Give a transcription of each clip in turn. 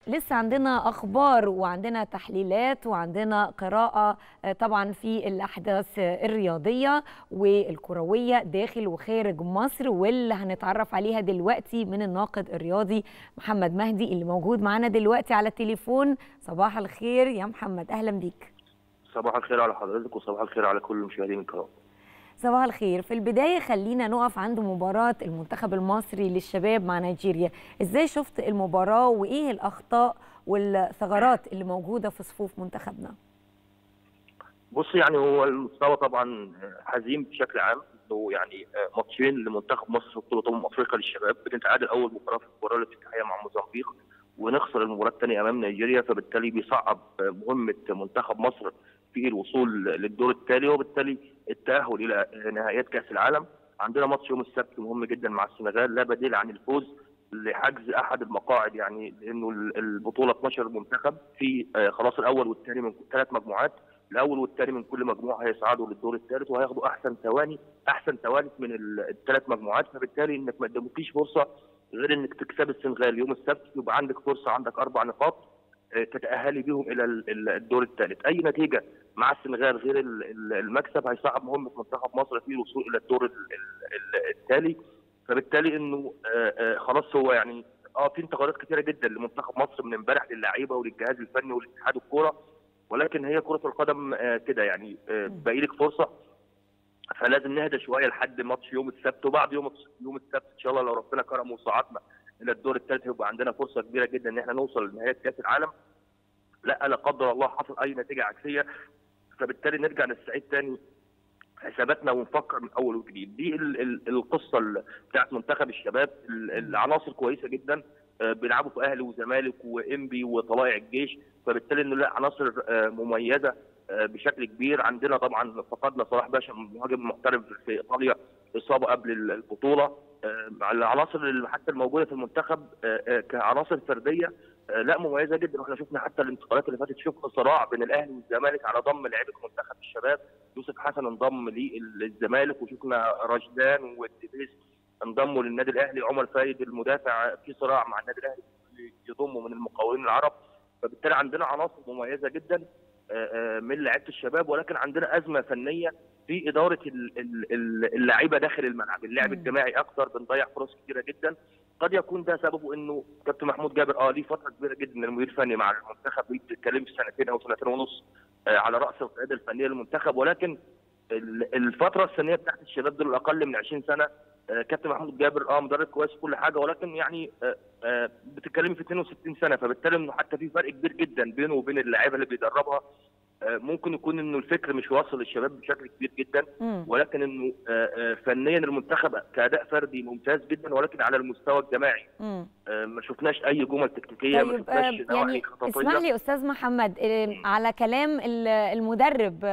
لسه عندنا أخبار وعندنا تحليلات وعندنا قراءة طبعا في الأحداث الرياضية والكروية داخل وخارج مصر، واللي هنتعرف عليها دلوقتي من الناقد الرياضي محمد مهدي اللي موجود معنا دلوقتي على التليفون. صباح الخير يا محمد، أهلا بيك. صباح الخير على حضرتك وصباح الخير على كل المشاهدين الكرام. صباح الخير. في البداية خلينا نقف عند مباراة المنتخب المصري للشباب مع نيجيريا. ازاي شفت المباراة وايه الأخطاء والثغرات اللي موجودة في صفوف منتخبنا؟ بص، يعني هو المستوى طبعا حزين بشكل عام، انه يعني ماتشين لمنتخب مصر في بطولة افريقيا للشباب، بنتعادل اول مباراة في المباراة الافتتاحية مع موزمبيق ونخسر المباراة الثانية امام نيجيريا، فبالتالي بيصعب مهمة منتخب مصر في الوصول للدور التالي وبالتالي التأهل الى نهائيات كأس العالم. عندنا ماتش يوم السبت مهم جدا مع السنغال، لا بديل عن الفوز لحجز احد المقاعد، يعني لانه البطولة 12 منتخب، في خلاص الاول والثاني من 3 مجموعات، الاول والثاني من كل مجموعه هيصعدوا للدور الثالث وهياخدوا احسن ثواني من الثلاث مجموعات، فبالتالي انك ما قدامكيش فرصه غير انك تكسب السنغال يوم السبت، يبقى عندك فرصه، عندك 4 نقاط تتاهلي بهم الى الدور الثالث. اي نتيجه مع السنغال غير المكسب هيصعب مهمه منتخب مصر في الوصول الى الدور التالي، فبالتالي انه خلاص هو يعني في انتقادات كثيره جدا لمنتخب مصر من امبارح للاعيبه وللجهاز الفني ولاتحاد الكوره، ولكن هي كرة القدم كده، يعني باقي لك فرصة، فلازم نهدى شوية لحد ماتش يوم السبت، وبعد يوم السبت إن شاء الله لو ربنا كرم وصعدنا إلى الدور الثالث يبقى عندنا فرصة كبيرة جدا إن احنا نوصل لنهاية كأس العالم. لا قدر الله حصل أي نتيجة عكسية، فبالتالي نرجع نستعيد تاني حساباتنا ونفكر من اول وجديد. دي القصه بتاعت منتخب الشباب، العناصر كويسه جدا، بيلعبوا في اهلي وزمالك وانبي وطلائع الجيش، فبالتالي انه لا عناصر مميزه بشكل كبير. عندنا طبعا فقدنا صلاح باشا المهاجم المحترف في ايطاليا، اصابه قبل البطوله. العناصر اللي حتى الموجوده في المنتخب كعناصر فرديه لا مميزه جدا، واحنا شفنا حتى الانتقالات اللي فاتت، شفنا صراع بين الاهلي والزمالك على ضم لعيبه منتخب الشباب. يوسف حسن انضم للزمالك، وشفنا رشدان والدبيس انضموا للنادي الاهلي، عمر فايد المدافع في صراع مع النادي الاهلي يضمه من المقاولين العرب، فبالتالي عندنا عناصر مميزه جدا من لعيبه الشباب، ولكن عندنا ازمه فنيه في اداره اللعيبه داخل الملعب، اللعب الجماعي اكثر، بنضيع فرص كثيره جدا. قد يكون ده سببه انه كابتن محمود جابر ليه فتره كبيره جدا المدير الفني مع المنتخب، بيتكلم في سنتين او سنتين ونص على راس القياده الفنيه للمنتخب، ولكن الفتره السنيه بتاعت الشباب دول اقل من 20 سنه. كابتن محمود جابر مدرب كويس وكل حاجه، ولكن يعني بتتكلمي في 62 سنه، فبالتالي انه حتى في فرق كبير جدا بينه وبين اللاعيبه اللي بيدربها. ممكن يكون انه الفكر مش واصل للشباب بشكل كبير جدا، ولكن انه فنيا المنتخب كاداء فردي ممتاز جدا، ولكن على المستوى الجماعي ما شفناش اي جمل تكتيكيه، طيب ما شفناش يعني اسمح لي استاذ محمد، على كلام المدرب،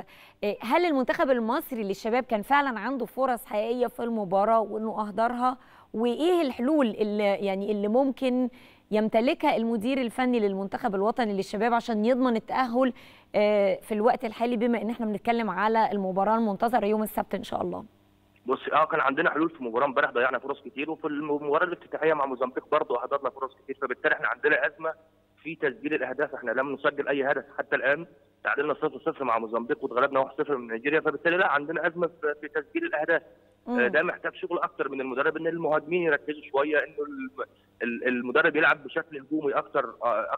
هل المنتخب المصري للشباب كان فعلا عنده فرص حقيقيه في المباراه وانه اهدرها؟ وايه الحلول اللي ممكن يمتلكها المدير الفني للمنتخب الوطني للشباب عشان يضمن التأهل في الوقت الحالي، بما ان احنا بنتكلم على المباراة المنتظرة يوم السبت ان شاء الله؟ بص كان عندنا حلول في المباراة امبارح، ضيعنا فرص كتير، وفي المباراة الافتتاحية مع موزمبيق برضه هدرنا فرص كتير، فبالتالي احنا عندنا أزمة في تسجيل الأهداف، احنا لم نسجل أي هدف حتى الآن، تعادلنا 0-0 مع موزمبيق واتغلبنا 1-0 من نيجيريا، فبالتالي لا عندنا أزمة في تسجيل الأهداف. ده محتاج شغل اكتر من المدرب، ان المهاجمين يركزوا شويه، انه المدرب يلعب بشكل هجومي اكتر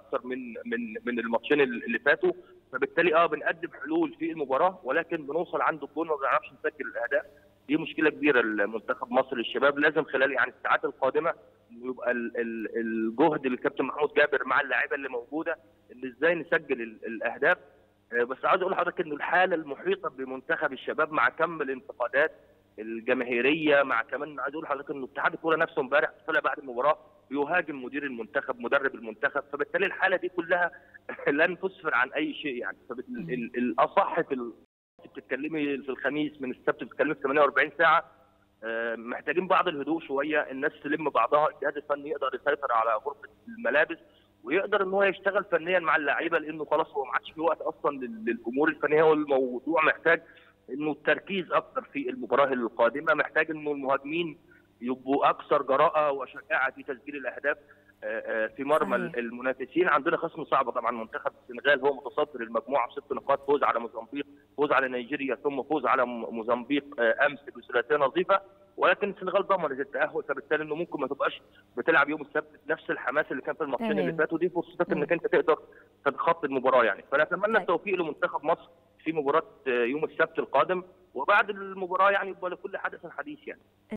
من الماتشين اللي فاتوا، فبالتالي بنقدم حلول في المباراه، ولكن بنوصل عند الجون وما بنعرفش نسجل الاهداف. دي مشكله كبيره لمنتخب مصر للشباب، لازم خلال يعني الساعات القادمه يبقى الجهد للكابتن محمود جابر مع اللاعيبه اللي موجوده ان ازاي نسجل الاهداف. بس عاوز اقول لحضرتك انه الحاله المحيطه بمنتخب الشباب مع كم الانتقادات الجماهيريه، مع كمان عايز اقول لحضرتك انه اتحاد الكوره نفسه امبارح طلع بعد المباراه بيهاجم مدير المنتخب مدرب المنتخب، فبالتالي الحاله دي كلها لن تسفر عن اي شيء يعني. الاصح بتتكلمي في الخميس، من السبت بتتكلمي في 48 ساعه، محتاجين بعض الهدوء شويه، الناس تلم بعضها، الجهاز الفني يقدر يسيطر على غرفه الملابس ويقدر ان هو يشتغل فنيا مع اللعيبه، لانه خلاص هو ما عادش في وقت اصلا للامور الفنيه، والموضوع محتاج انه التركيز اكثر في المباراه القادمه، محتاج انه المهاجمين يبقوا اكثر جراءه وشجاعه في تسجيل الاهداف. في مرمى صحيح. المنافسين. عندنا خصم صعب طبعا، منتخب السنغال هو متصدر المجموعه ب6 نقاط، فوز على موزمبيق، فوز على نيجيريا، ثم فوز على موزمبيق امس بثلاثيه نظيفه، ولكن السنغال ضمنت التاهل، فبالتالي انه ممكن ما تبقاش بتلعب يوم السبت بنفس الحماس اللي كان في الماتشين اللي فاتوا، دي فرصتك انك انت تقدر تتخطى المباراه يعني. فنتمنى التوفيق لمنتخب مصر في مباراه يوم السبت القادم، وبعد المباراه يعني يبقى لكل حدث حديث يعني.